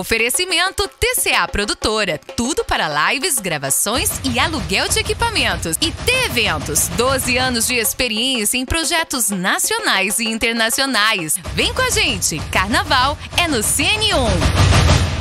Oferecimento TCA Produtora, tudo para lives, gravações e aluguel de equipamentos. E T-Eventos, 12 anos de experiência em projetos nacionais e internacionais. Vem com a gente, Carnaval é no CN1.